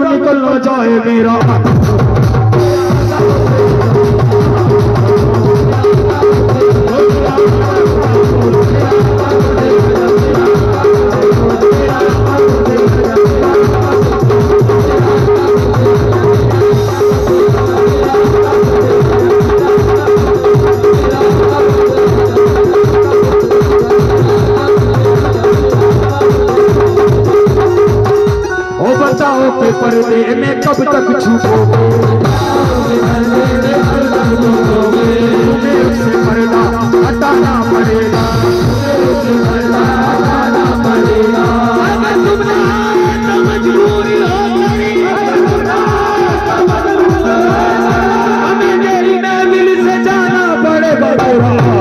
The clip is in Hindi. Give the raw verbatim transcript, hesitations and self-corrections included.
दम निकल न जाए मेरा। बचाओ के पर्दे में कब तक छुपोगे, तुम्हें उससे पर्दा हटाना पड़ेगा, हटाना पड़ेगा। अगर तुम ना तो मजबूरी हो गई, हमें तेरी महफिल से जाना पड़ेगा।